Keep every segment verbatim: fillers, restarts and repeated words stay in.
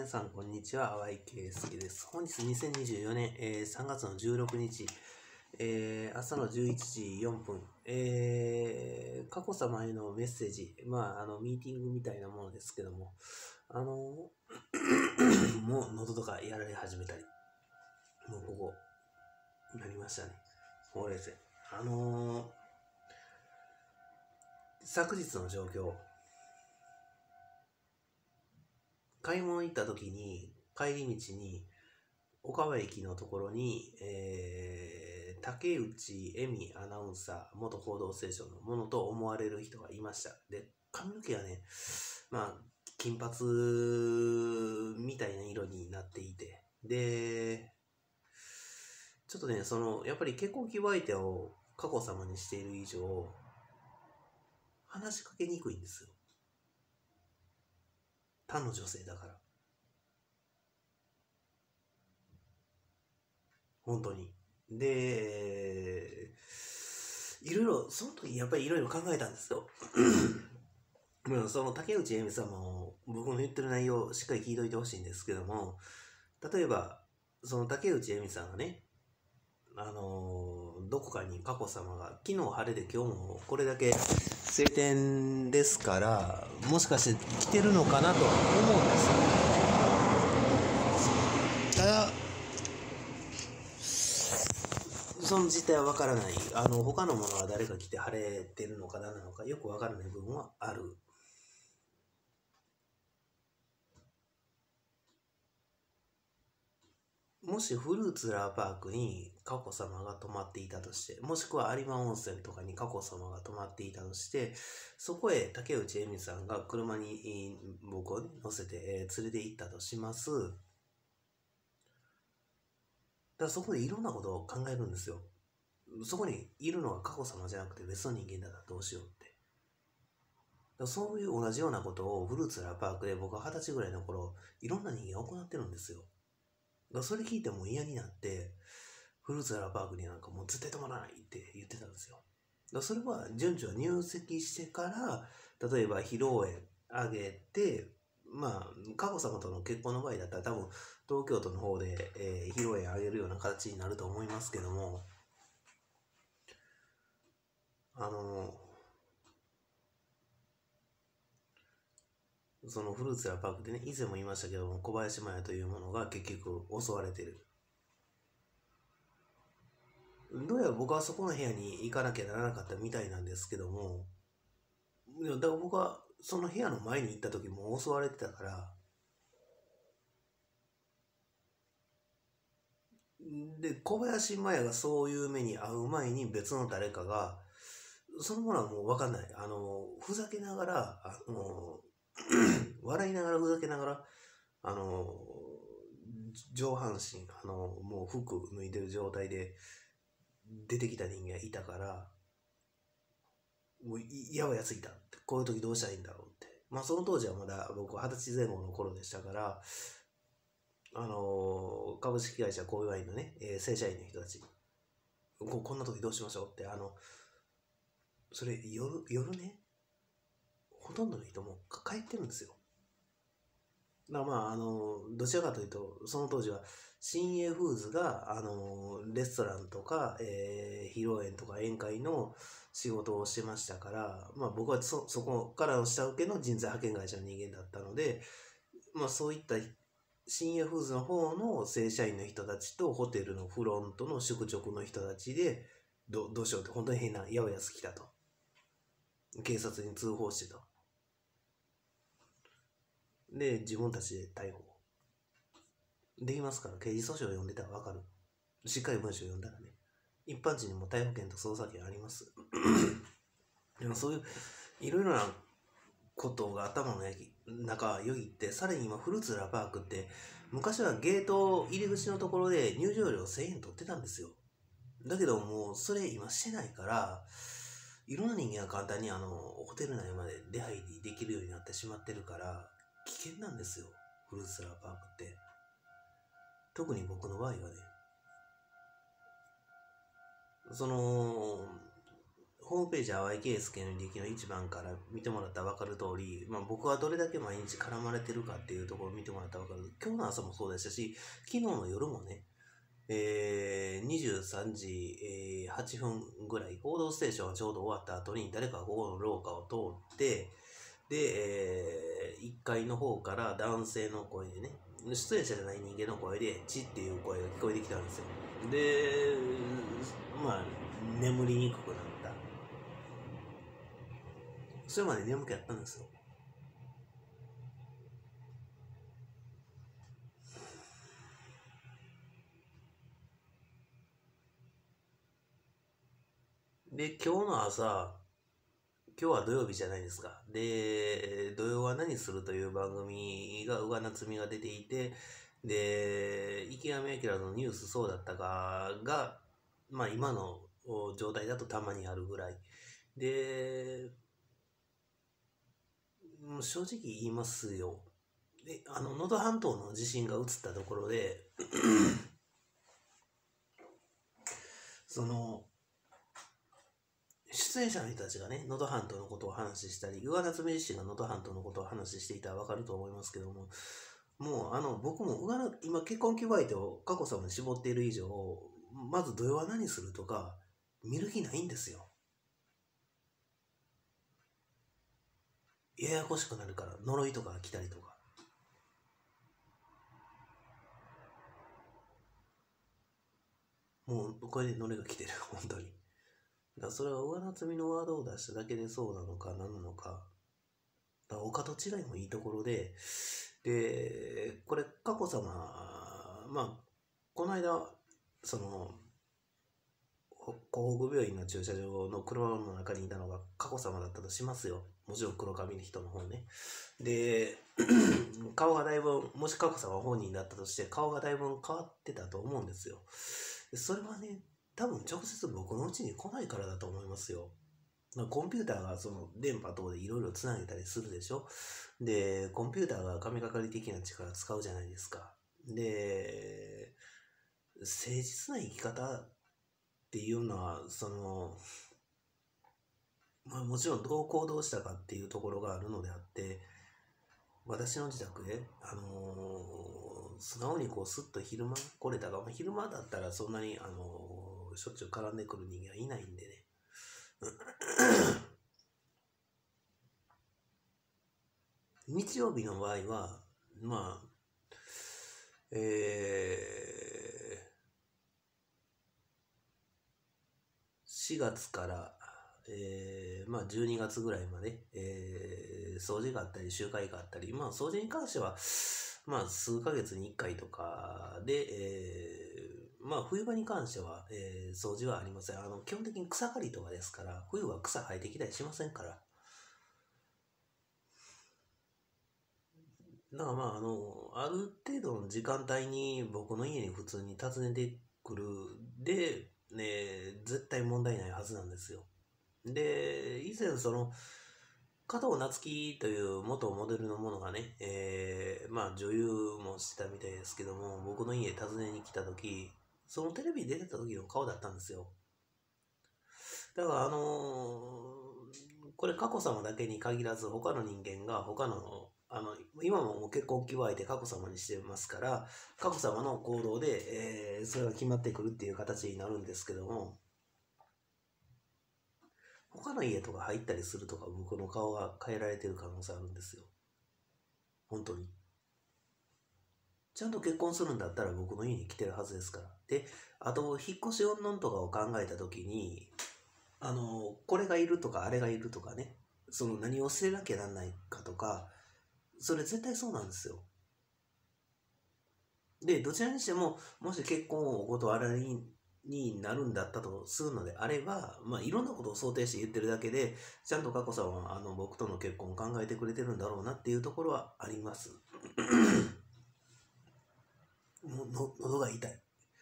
皆さん、こんにちは。淡井圭介です。本日にせんにじゅうよねん、えー、さんがつのじゅうろくにち、えー、朝のじゅういちじよんぷん、えー、佳子さまへのメッセージ、まあ、あの、ミーティングみたいなものですけども、あの、もう喉とかやられ始めたり、もうここ、なりましたね。ほうれい線。あのー、昨日の状況、買い物行った時に、帰り道に、岡川駅のところに、えー、竹内恵美アナウンサー、元報道ステーションのものと思われる人がいました。で、髪の毛がね、まあ、金髪みたいな色になっていて、で、ちょっとね、その、やっぱり結婚希望相手を佳子さまにしている以上、話しかけにくいんですよ。他の女性だから。本当に。で、いろいろ、その時やっぱりいろいろ考えたんですよ。その竹内恵美さんも僕の言ってる内容をしっかり聞いといてほしいんですけども、例えば、その竹内恵美さんがね、あのー、どこかに佳子さまが、昨日晴れで今日もこれだけ晴天ですから、もしかして来てるのかなとは思うんですよ。ただ、その実態はわからない。あの、他のものは誰か来て晴れてるのか何なのかよくわからない部分はある。もしフルーツラーパークに佳子さまが泊まっていたとして、もしくは有馬温泉とかに佳子さまが泊まっていたとして、そこへ竹内恵美さんが車に僕を乗せて連れて行ったとします。だからそこでいろんなことを考えるんですよ。そこにいるのは佳子さまじゃなくて別の人間だったらどうしようって。だそういう同じようなことをフルーツラーパークで僕は二十歳ぐらいの頃、いろんな人間が行ってるんですよ。だそれ聞いても嫌になって、フルーツラーパークになんかもう絶対泊まらないって言ってたんですよ。だそれは順調入籍してから、例えば披露宴あげて、まあ、佳子さまとの結婚の場合だったら多分東京都の方で、えー、披露宴あげるような形になると思いますけども、あのそのフルーツラーパークでね、以前も言いましたけども、小林麻也というものが結局襲われてる。どうやら僕はそこの部屋に行かなきゃならなかったみたいなんですけども、いやだから僕はその部屋の前に行った時も襲われてたから、で、小林麻也がそういう目に遭う前に別の誰かが、そのものはもう分かんない。あの、ふざけながら、あの、笑いながらふざけながら、あの、上半身、あの、もう服脱いでる状態で出てきた人間がいたから、もうやばいやついたって、こういう時どうしたらいいんだろうって。まあその当時はまだ僕二十歳前後の頃でしたから、あのー、株式会社小祝のね、えー、正社員の人たち、ここんな時どうしましょうって、あの、それ夜、夜ね、ほとんどの人も帰ってるんですよ。だからまあ、あの、どちらかというと、その当時は、新栄フーズが、あの、レストランとか、えー、披露宴とか宴会の仕事をしてましたから、まあ僕はそ、そこからの下請けの人材派遣会社の人間だったので、まあそういった新栄フーズの方の正社員の人たちとホテルのフロントの宿直の人たちで、どどうしようって本当に変なやばいやつ来たと。警察に通報してと。で、自分たちで逮捕。できますから、刑事訴訟を読んでたらわかる。しっかり文章を読んだらね。一般人にも逮捕権と捜査権あります。でもそういう、いろいろなことが頭の中よぎって、さらに今フルーツラーパークって、昔はゲート入り口のところで入場料せんえん取ってたんですよ。だけどもうそれ今してないから、いろんな人間が簡単にあのホテル内まで出入りできるようになってしまってるから、危険なんですよ、フルーツラーパークって。特に僕の場合はね、そのホームページ淡井圭介の履歴の一番から見てもらったら分かる通り、まあ、僕はどれだけ毎日絡まれてるかっていうところを見てもらったら分かる。今日の朝もそうでしたし、昨日の夜もね、えー、にじゅうさんじ、えー、はっぷんぐらい、報道ステーションがちょうど終わった後に誰かがここの廊下を通って、で、えー、いっかいの方から男性の声でね、出演者じゃない人間の声で、チっていう声が聞こえてきたんですよ。で、まあ、眠りにくくなった。それまで眠くやったんですよ。で、今日の朝、今日は土曜日じゃないですか。で、土曜は何するという番組が、宇賀なつみが出ていて、で、池上彰のニュースそうだったかが、まあ今の状態だとたまにあるぐらい。で、正直言いますよ。で、あの、能登半島の地震が移ったところで、その、出演者の人たちがね、能登半島のことを話したり、宇賀なつみ自身が能登半島のことを話していたらわかると思いますけども、もうあの僕も宇賀な今結婚希望相手を佳子さまに絞っている以上、まず土曜は何するとか見る気ないんですよ。ややこしくなるから、呪いとか来たりとか。もうこれで呪いが来てる、本当に。だからそれは宇賀なつみのワードを出しただけでそうなのか何なのか。だから他と違いもいいところで、で、これ佳子さま、まあ、この間、その、港北病院の駐車場の車の中にいたのが佳子さまだったとしますよ。もちろん黒髪の人の方ね。で、顔がだいぶ、もし佳子さま本人だったとして、顔がだいぶ変わってたと思うんですよ。それはね、多分直接僕の家に来ないからだと思いますよ。コンピューターがその電波等でいろいろつなげたりするでしょ。で、コンピューターが神がかり的な力使うじゃないですか。で、誠実な生き方っていうのは、その、まあもちろんどう行動したかっていうところがあるのであって、私の自宅で、あのー、素直にこうスッと昼間来れたが、まあ、昼間だったらそんなに、あのー、しょっちゅう絡んでくる人間はいないんでね。日曜日の場合は、まあ、えー、しがつから、えー、まあじゅうにがつぐらいまで、えー、掃除があったり集会があったり、まあ掃除に関しては、まあ数ヶ月にいっかいとかで、えー、まあ冬場に関しては、えー、掃除はありません。あの、基本的に草刈りとかですから、冬は草生えてきたりしませんから。だからまあ、あの、ある程度の時間帯に僕の家に普通に訪ねてくるで、ね、絶対問題ないはずなんですよ。で、以前その、加藤夏樹という元モデルのものがね、えー、まあ女優もしてたみたいですけども、僕の家訪ねに来た時、そのテレビに出てた時の顔だったんですよ。だからあのーこれ佳子さまだけに限らず他の人間が他のあの今ももう結婚希望相手佳子さまにしてますから佳子さまの行動で、えーそれが決まってくるっていう形になるんですけども他の家とか入ったりするとか僕の顔が変えられてる可能性あるんですよ本当にちゃんと結婚するんだったら僕の家に来てるはずですからであと引っ越し云々とかを考えた時にあのこれがいるとかあれがいるとかねその何を捨てなきゃなんないかとかそれ絶対そうなんですよでどちらにしてももし結婚をお断りにになるんだったとするのであれば、まあ、いろんなことを想定して言ってるだけでちゃんと佳子さんはあの僕との結婚を考えてくれてるんだろうなっていうところはありますもうの喉が痛い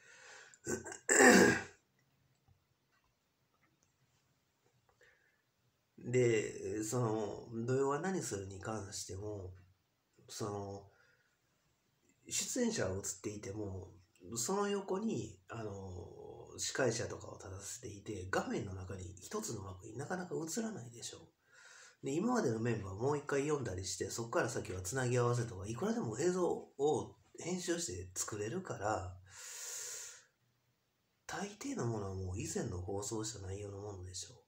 でその土曜は何するに関してもその出演者は映っていてもその横に、あのー司会者とかを立たせていて、画面の中に一つの枠になかなか映らないでしょ。で、今までのメンバーをもう一回読んだりして、そこから先はつなぎ合わせとか、いくらでも映像を編集して作れるから、大抵のものはもう以前の放送した内容のものでしょ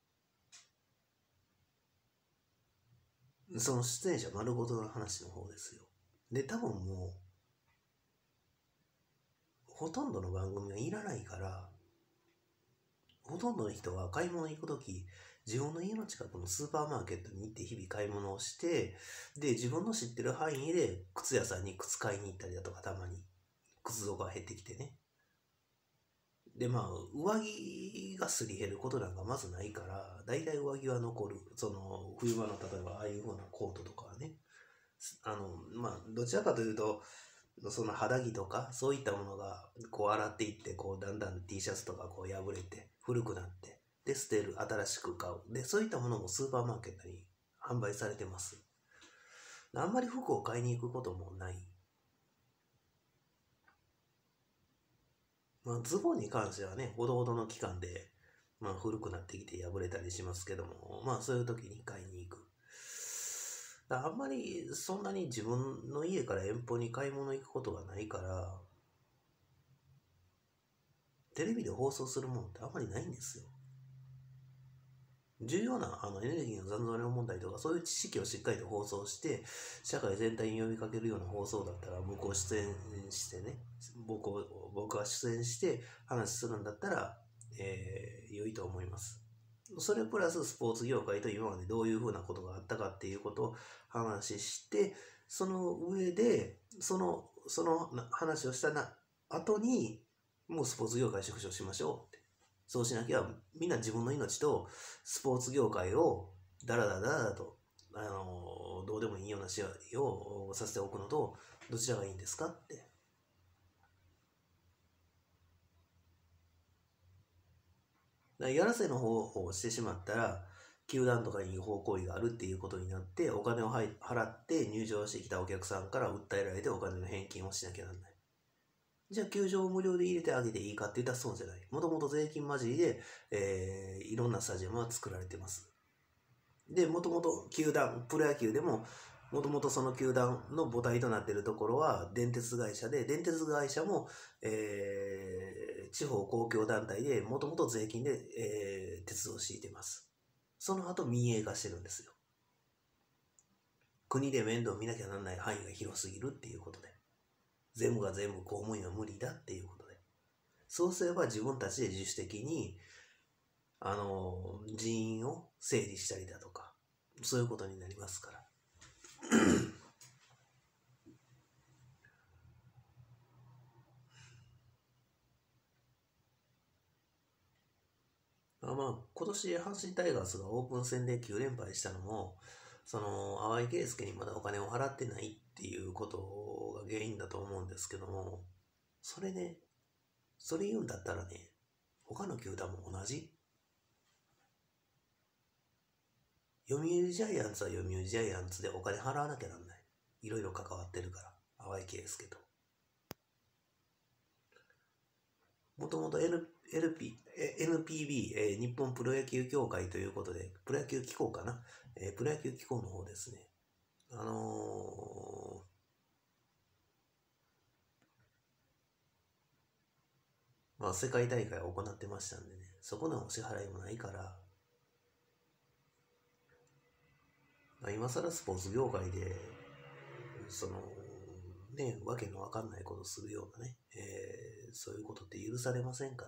う。その出演者丸ごとの話の方ですよ。で、多分もう、ほとんどの番組はいらないから、ほとんどの人は買い物に行くとき、自分の家の近くのスーパーマーケットに行って日々買い物をして、で、自分の知ってる範囲で靴屋さんに靴買いに行ったりだとか、たまに靴底が減ってきてね。で、まあ、上着がすり減ることなんかまずないから、だいたい上着は残る。その、冬場の例えばああいう風なコートとかはね。あの、まあ、どちらかというと、その肌着とか、そういったものが、こう洗っていって、こう、だんだん T シャツとかこう破れて、古くなって、で、捨てる、新しく買う。で、そういったものもスーパーマーケットに販売されてます。あんまり服を買いに行くこともない。まあ、ズボンに関してはね、ほどほどの期間で、まあ、古くなってきて破れたりしますけども、まあ、そういう時に買いに行く。あんまりそんなに自分の家から遠方に買い物行くことがないから、テレビで放送するものってあんまりないんですよ。重要なあのエネルギーの残存量問題とかそういう知識をしっかりと放送して社会全体に呼びかけるような放送だったら向こう出演してね僕を僕が出演して話するんだったら、えー、良いと思います。それプラススポーツ業界と今までどういうふうなことがあったかっていうことを話してその上でそのその話をしたな後にもうスポーツ業界縮小しましょうってそうしなきゃみんな自分の命とスポーツ業界をダラダラダラと、あのー、どうでもいいような試合をさせておくのとどちらがいいんですかって。やらせの方をしてしまったら球団とかに違法行為があるっていうことになってお金を払って入場してきたお客さんから訴えられてお金の返金をしなきゃなんない。じゃあ球場を無料で入れてあげていいかって言ったらそうじゃない。もともと税金混じりで、えー、いろんなスタジアムは作られてます。で、もともと球団、プロ野球でも、もともとその球団の母体となっているところは電鉄会社で、電鉄会社も、えー、地方公共団体で、もともと税金で、えー、鉄道を敷いてます。その後民営化してるんですよ。国で面倒見なきゃならない範囲が広すぎるっていうことで。全部が全部公務員は無理だっていうことで。そうすれば自分たちで自主的に、あの、人員を整理したりだとか、そういうことになりますから。まあ、今年阪神タイガースがオープン戦できゅう連敗したのも、その淡井圭介にまだお金を払ってないっていうことが原因だと思うんですけども、それね、それ言うんだったらね、他の球団も同じ。読売ジャイアンツは読売ジャイアンツでお金払わなきゃなんない。いろいろ関わってるから、淡井圭介と。もともと エヌピービー、えー、日本プロ野球協会ということで、プロ野球機構かな、えー、プロ野球機構の方ですね。あのー、まあ世界大会を行ってましたんでね、そこのお支払いもないから、まあ、今更スポーツ業界で、その、ね、わけのわかんないことするようなね、えー、そういうことって許されませんから、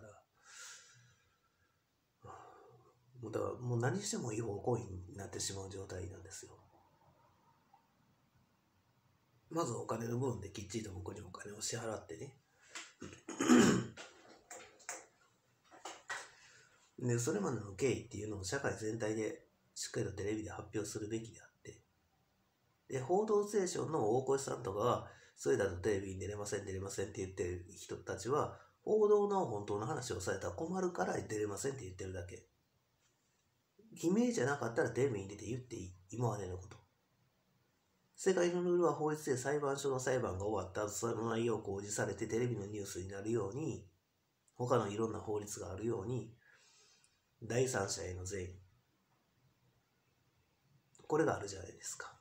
もうだからもう何しても違法行為になってしまう状態なんですよ。まずお金の部分できっちりと僕にお金を支払ってね。で、それまでの経緯っていうのを社会全体でしっかりとテレビで発表するべきであって。で、報道ステーションの大越さんとかは、それだとテレビに出れません、出れませんって言ってる人たちは、報道の本当の話をされたら困るから出れませんって言ってるだけ。偽名じゃなかったらテレビに出て言っていい。今までのこと。 世界のルールは法律で裁判所の裁判が終わった後、その内容を公示されてテレビのニュースになるように、他のいろんな法律があるように、第三者への善意。これがあるじゃないですか。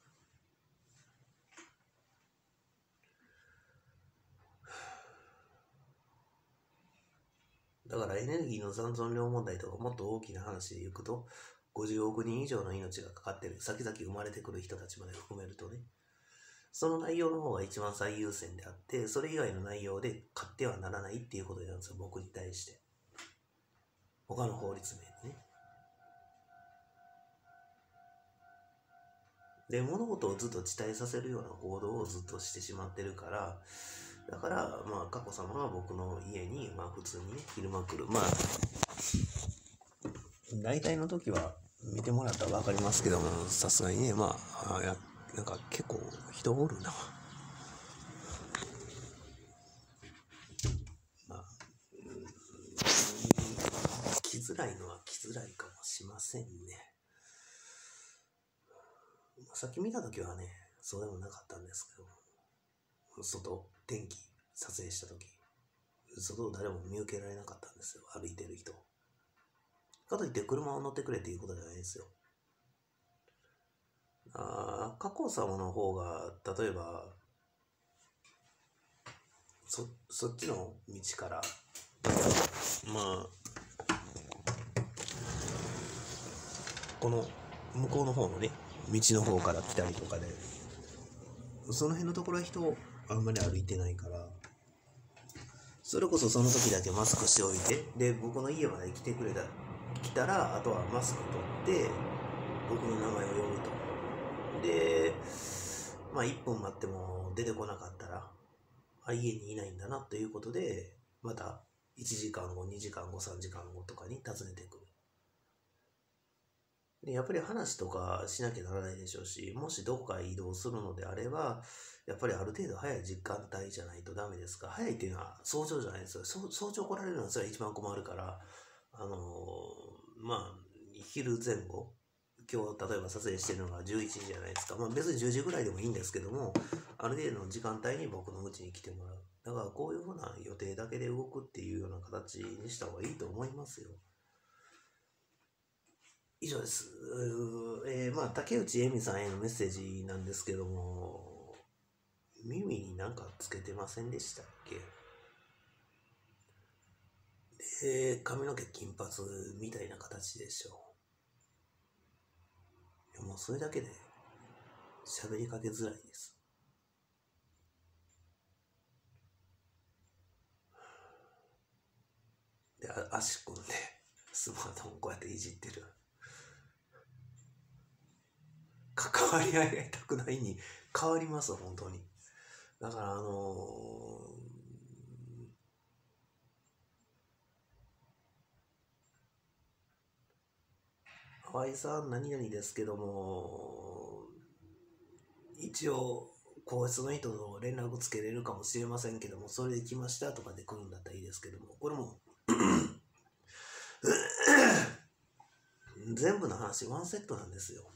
だからエネルギーの残存量問題とかもっと大きな話でいくと、ごじゅうおく人以上の命がかかってる、先々生まれてくる人たちまで含めるとね、その内容の方が一番最優先であって、それ以外の内容で買ってはならないっていうことなんですよ、僕に対して。他の法律面ね。で、物事をずっと遅滞させるような行動をずっとしてしまってるから、だから、まあ、佳子さまは僕の家に、まあ、普通にね、昼間来る。まあ、大体の時は見てもらったら分かりますけども、さすがにね、まあ、あやなんか結構人おるな。まあ、来づらいのは来づらいかもしませんね。さっき見た時はね、そうでもなかったんですけど、外、天気撮影した時、外を誰も見受けられなかったんですよ、歩いてる人。かといって車を乗ってくれっていうことじゃないですよ。あ佳子さまの方が、例えば、そ、そっちの道から、まあ、この向こうの方のね、道の方から来たりとかで、その辺のところは人あんまり歩いてないから、それこそその時だけマスクしておいて、で、僕の家まで来てくれた、来たら、あとはマスク取って、僕の名前を呼ぶと。で、まあいっぷん待っても出てこなかったら、あ、家にいないんだなということで、またいちじかんご、にじかんご、さんじかんごとかに訪ねてくる。で、やっぱり話とかしなきゃならないでしょうし、もしどこか移動するのであれば、やっぱりある程度早い時間帯じゃないとダメですか。早いっていうのは早朝じゃないですよ。早朝来られるのはそれは一番困るから、あのー、まあ、昼前後、今日例えば撮影してるのがじゅういちじじゃないですか。まあ別にじゅうじぐらいでもいいんですけども、ある程度の時間帯に僕の家に来てもらう。だからこういうふうな予定だけで動くっていうような形にした方がいいと思いますよ。以上です。えー、まあ、竹内恵美さんへのメッセージなんですけども、耳になんかつけてませんでしたっけ？で、髪の毛金髪みたいな形でしょう。もうそれだけで喋りかけづらいです。で、足組んでスマートフォンこうやっていじってる。関わり合いが痛くないに変わります、本当に。だから、あのー、河合さん何々ですけども、一応、皇室の人と連絡つけれるかもしれませんけども、それで来ましたとかで来るんだったらいいですけども、これも、全部の話、ワンセットなんですよ。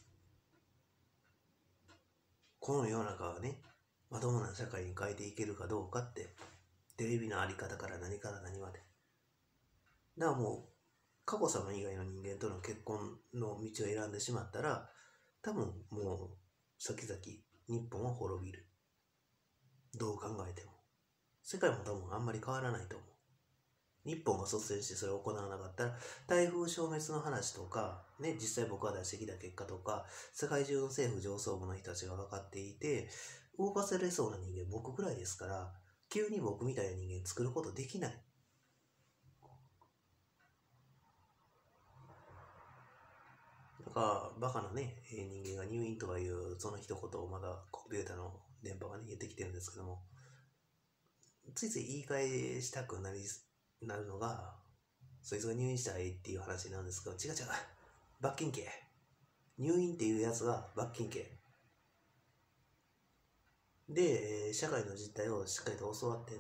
この世の中はね、まともな社会に変えていけるかどうかって、テレビのあり方から何から何まで。だからもう、佳子さま以外の人間との結婚の道を選んでしまったら、多分もう、先々、日本は滅びる。どう考えても。世界も多分あんまり変わらないと思う。日本が率先してそれを行わなかったら、台風消滅の話とか、ね、実際僕が出してきた結果とか、世界中の政府上層部の人たちが分かっていて、動かせれそうな人間僕くらいですから、急に僕みたいな人間作ることできない。だから、バカなね、人間が入院とかいう、その一言をまだコンピューターの電波が逃げてきてるんですけども、ついつい言い換えしたくなり、なるのが、そいつが入院したいっていう話なんですけど、違う違う。罰金刑。入院っていうやつが罰金刑。で、社会の実態をしっかりと教わってね。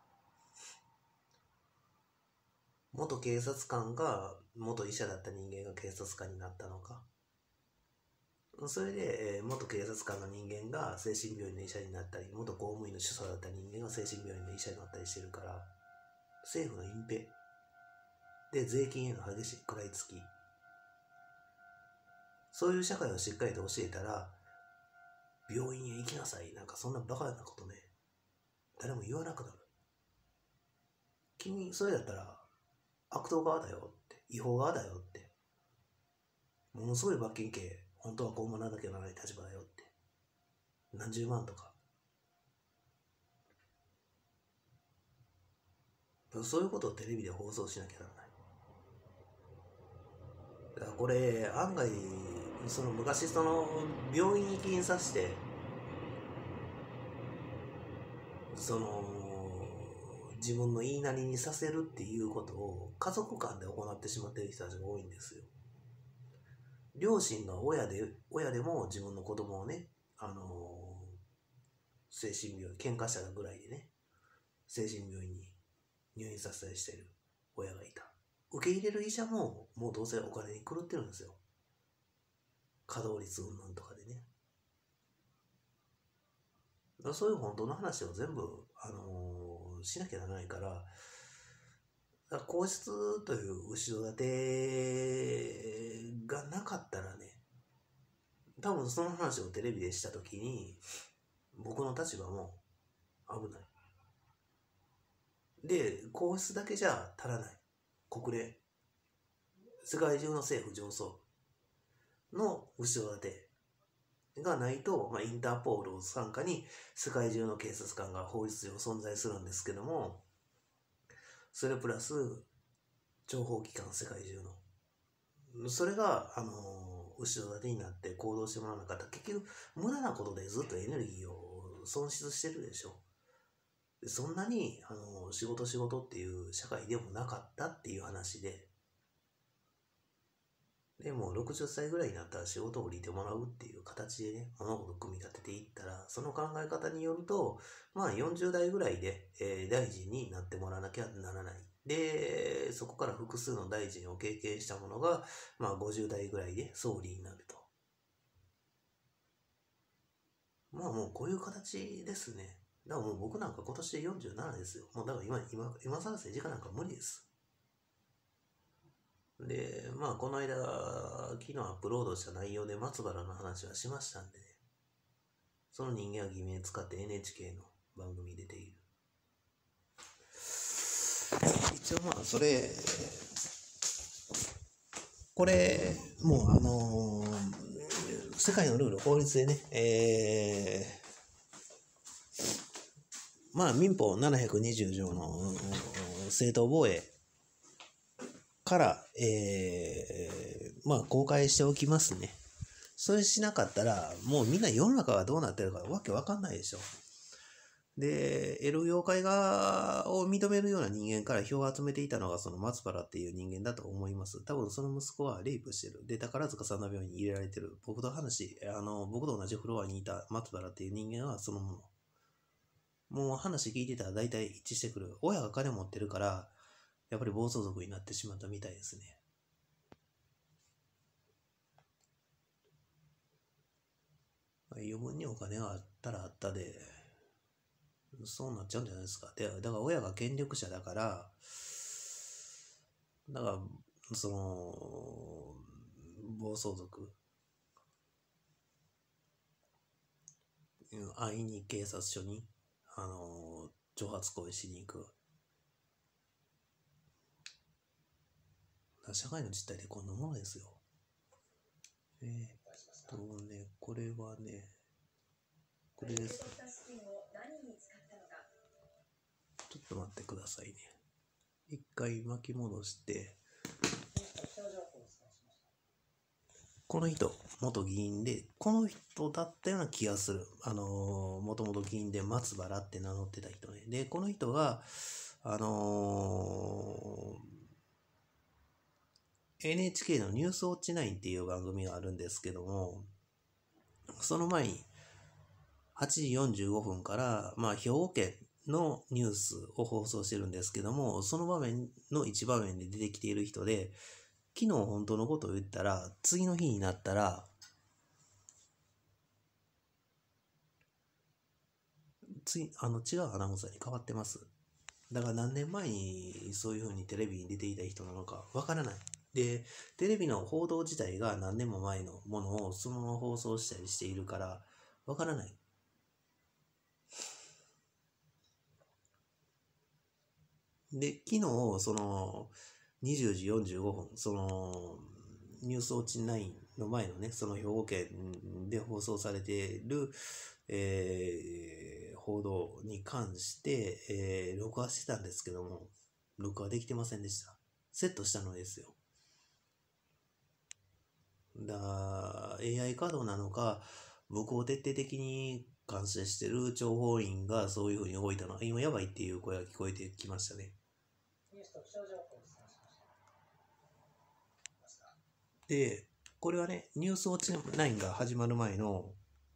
元警察官が元医者だった人間が警察官になったのか。 それで、えー元警察官の人間が精神病院の医者になったり、元公務員の主査だった人間が精神病院の医者になったりしてるから、政府の隠蔽で税金への激しい食らいつき、そういう社会をしっかりと教えたら、病院へ行きなさい、なんかそんなバカなことね、誰も言わなくなる。君、それだったら悪党側だよって、違法側だよって、ものすごい罰金刑、本当はこう学ばなきゃならない立場だよって、何十万とか。そういうことをテレビで放送しなきゃならない。だからこれ、案外、その昔、その病院に起因させて、その、自分の言いなりにさせるっていうことを家族間で行ってしまっている人たちが多いんですよ。両親が親で、親でも自分の子供をね、あのー、精神病院、喧嘩したぐらいでね、精神病院に入院させたりしてる親がいた。受け入れる医者ももうどうせお金に狂ってるんですよ。稼働率云々とかでね。だからそういう本当の話を全部、あのー、しなきゃならないから、だから皇室という後ろ盾がなかったらね、多分その話をテレビでしたときに、僕の立場も危ない。で、皇室だけじゃ足らない。国連、世界中の政府上層の後ろ盾がないと、まあ、インターポールを傘下に世界中の警察官が法律上存在するんですけども、それプラス諜報機関世界中のそれがあの後ろ盾になって行動してもらわなかったら結局無駄なことでずっとエネルギーを損失してるでしょ。そんなにあの仕事仕事っていう社会でもなかったっていう話で、でもろくじゅっさいぐらいになったら仕事を降りてもらうっていう形でね、物事を組み立てていったら、その考え方によると、まあよんじゅう代ぐらいで、えー、大臣になってもらわなきゃならない。で、そこから複数の大臣を経験したものが、まあごじゅう代ぐらいで総理になると。まあもうこういう形ですね。だからもう僕なんか今年でよんじゅうななですよ。もうだから今、今、今更政治家なんか無理です。で、まあこの間、昨日アップロードした内容で松原の話はしましたんでね。その人間は偽名使って エヌエイチケー の番組に出ている。一応まあそれ、これ、もうあのー、世界のルール、法律でね、えー、まあ民法ななひゃくにじゅう条の正当防衛から、えー、まあ公開しておきますね。それしなかったら、もうみんな世の中がどうなってるかわけわかんないでしょ。で、エロ妖怪がを認めるような人間から票を集めていたのがその松原っていう人間だと思います。多分その息子はレイプしてる。で、宝塚三田病院に入れられてる。僕と話、あの、僕と同じフロアにいた松原っていう人間はそのもの。もう話聞いてたら大体一致してくる。親が金持ってるから、やっぱり暴走族になってしまったみたいですね。余分にお金があったらあったで、そうなっちゃうんじゃないですか。で、だから親が権力者だから、だから、その、暴走族、安易に警察署に、あの、挑発行為しに行く。社会の実態でこんなものですよ。えー、っとね、これはね、これです。ちょっと待ってくださいね。一回巻き戻して、この人、元議員で、この人だったような気がする。あのー、もともと議員で松原って名乗ってた人ね。で、この人が、あのー、エヌエイチケー のニュースウォッチナインっていう番組があるんですけども、その前に、はちじよんじゅうごふんから、まあ、兵庫県のニュースを放送してるんですけども、その場面の一場面で出てきている人で、昨日本当のことを言ったら、次の日になったら、 ついあの違うアナウンサーに変わってます。だから何年前にそういう風にテレビに出ていた人なのかわからない。で、テレビの報道自体が何年も前のものをそのまま放送したりしているからわからない。で、昨日、その、にじゅうじよんじゅうごふん、その、ニュースウォッチナインの前のね、その兵庫県で放送されている、えー、報道に関して、えー、録画してたんですけども、録画できてませんでした。セットしたのですよ。だ エーアイ 稼働なのか、僕を徹底的に監視してる諜報員がそういう風に動いたのは、今やばいっていう声が聞こえてきましたね。ニュースと気象情報をお伝えしました。で、これはね、ニュースウォッチナインが始まる前の、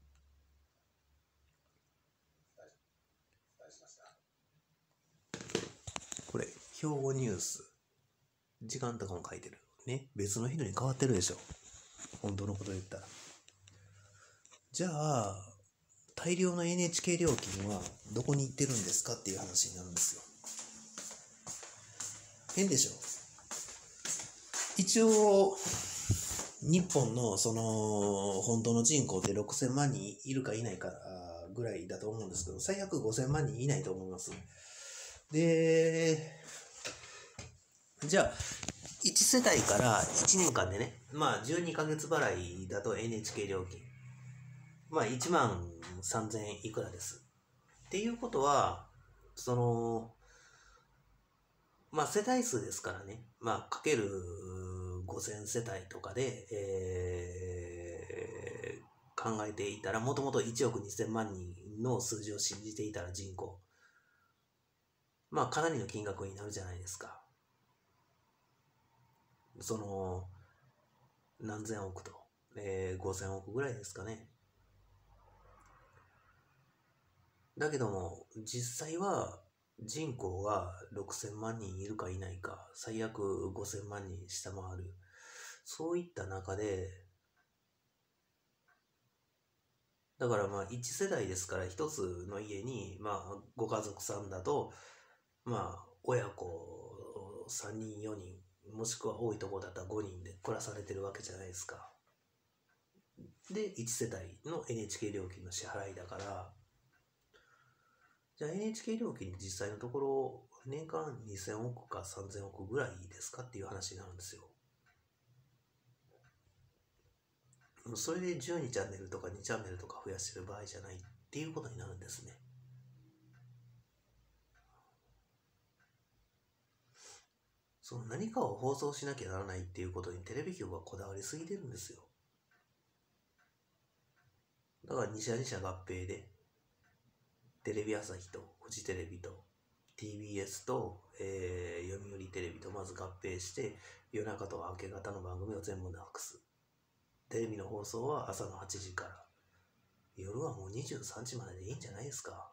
これ、兵庫ニュース、時間とかも書いてる。ね、別の人に変わってるでしょ。本当のこと言ったら。じゃあ、大量の エヌエイチケー 料金はどこに行ってるんですかっていう話になるんですよ。変でしょ。一応、日本のその本当の人口ってろくせんまんにんいるかいないかぐらいだと思うんですけど、最悪ごせんまんにんいないと思います。で、じゃあ、いち世帯からいちねんかんでね、まあじゅうにかげつ払いだと エヌエイチケー 料金。まあいちまんさんぜんえんいくらです。っていうことは、その、まあ世帯数ですからね、まあかけるごせん世帯とかで、えー、考えていたら、もともといちおくにせんまんにんの数字を信じていたら人口、まあかなりの金額になるじゃないですか。その、何千億と、えー、ごせんおくぐらいですかね。だけども、実際は人口がろくせんまんにんいるかいないか、最悪ごせんまんにん下回る。そういった中で、だからまあいち世代ですから一つの家に、まあご家族さんだと、まあ親子さんにんよにん、もしくは多いところだったらごにんで暮らされてるわけじゃないですか。で、いち世帯の エヌエイチケー 料金の支払いだから、じゃあ エヌエイチケー 料金実際のところ年間にせんおくかさんぜんおくぐらいですかっていう話になるんですよ。それでじゅうにチャンネルとかにチャンネルとか増やしてる場合じゃないっていうことになるんですね。その何かを放送しなきゃならないっていうことにテレビ局はこだわりすぎてるんですよ。だからに社に社合併でテレビ朝日とフジテレビと ティービーエス と、えー、読売テレビとまず合併して夜中と明け方の番組を全部なくす。テレビの放送は朝のはちじから夜はもうにじゅうさんじまででいいんじゃないですか。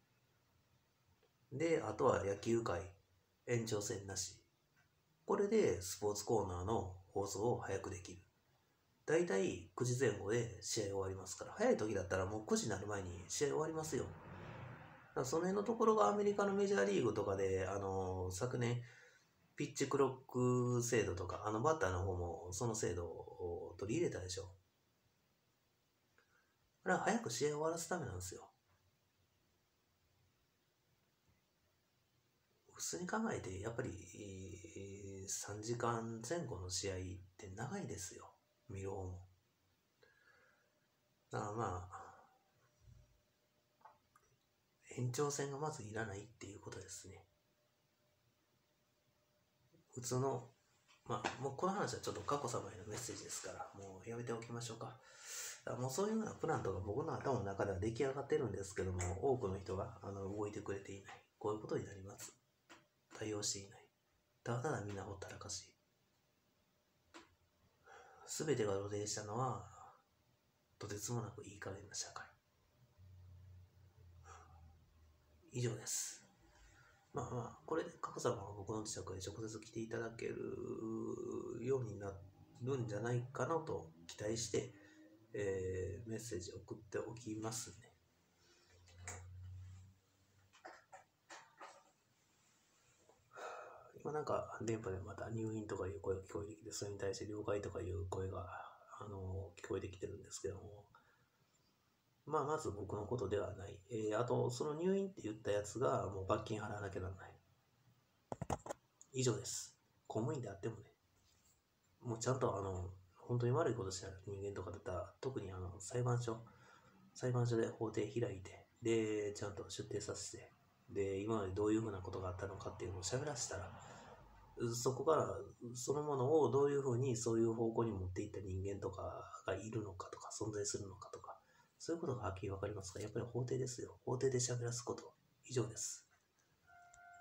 で、あとは野球界延長戦なし。これでスポーツコーナーの放送を早くできる。だいたいくじぜん後で試合終わりますから、早い時だったらもうくじになる前に試合終わりますよ。だからその辺のところがアメリカのメジャーリーグとかで、あの昨年ピッチクロック制度とか、あのバッターの方もその制度を取り入れたでしょ。あれは早く試合を終わらすためなんですよ。普通に考えて、やっぱり、えー、さんじかんぜん後の試合って長いですよ。見る方も。だからまあ、延長戦がまずいらないっていうことですね。普通の、まあ、もうこの話はちょっと佳子さまへのメッセージですから、もうやめておきましょうか。だからもうそういうようなプランとか僕の頭の中では出来上がってるんですけども、多くの人があの動いてくれていない。こういうことになります。対応していない。ただただみんなほったらかし。すべてが露呈したのは、とてつもなくいい加減な社会。以上です。まあまあ、これで佳子さまが僕の自宅へ直接来ていただけるようになるんじゃないかなと期待して、えー、メッセージを送っておきますね。 まあ、なんか電波でまた入院とかいう声が聞こえてきて、それに対して了解とかいう声が、あの聞こえてきてるんですけども、まあまず僕のことではない。えー、あと、その入院って言ったやつがもう罰金払わなきゃならない。以上です。公務員であってもね、もうちゃんとあの、本当に悪いことした人間とかだったら、特にあの裁判所、裁判所で法廷開いて、で、ちゃんと出廷させて、で、今までどういうふうなことがあったのかっていうのを喋らせたら、そこからそのものをどういうふうにそういう方向に持っていった人間とかがいるのかとか、存在するのかとか、そういうことがはっきりわかりますから、やっぱり法廷ですよ。法廷で喋らすこと。以上です。